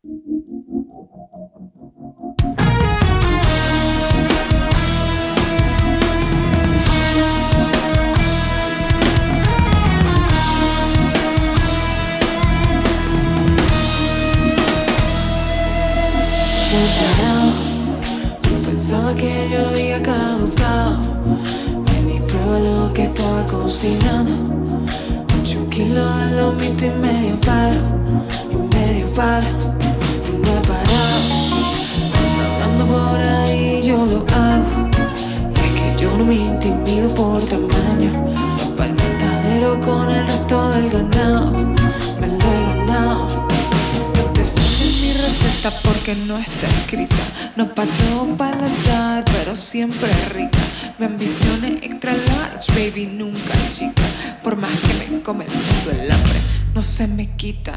Tú pensabas que yo había caducado. Ven y prueba lo que estaba cocinando. 8 kilos de lomito y medio palo. Y no he parado. Ando por ahí, yo lo hago. Y es que yo no me intimido por tamaño. Para el matadero con el resto del ganado. Me lo he ganado. No te sale mi receta porque no está escrita. No pa' todo paladar, pero siempre rica. Mi ambición es extra large, baby, nunca chica. Por más que me come el mundo el hambre, no se me quita.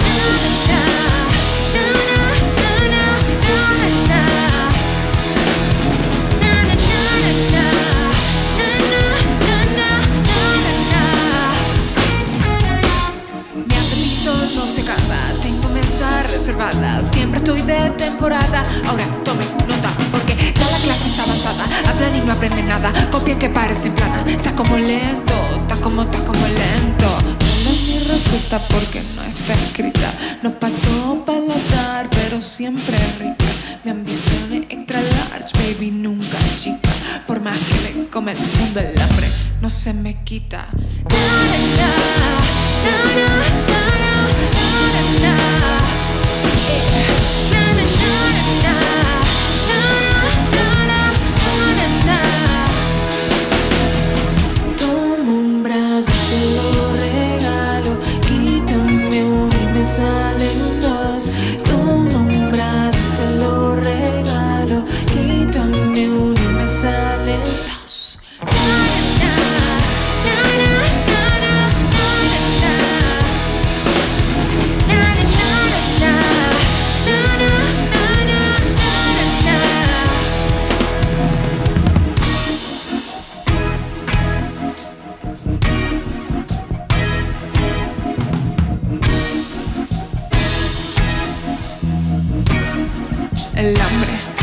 Mi apetito no se acaba, tengo mesas reservadas. Siempre estoy de temporada. Ahora tomen nota porque ya la clase está avanzada. Hablan y no aprenden nada, copian que parecen plana. Está como lento, está como lento. No es mi receta porque no está escrita. No pa' todo paladar, pero siempre rica. Mi ambición es extra large, baby, nunca chica. Por más que me come el mundo el hambre, no se me quita. Tomo un brazo, te lo regalo. Quítame uno y me salen dos. Tomo un brazo, te lo regalo. Quítame uno y me salen dos. El hambre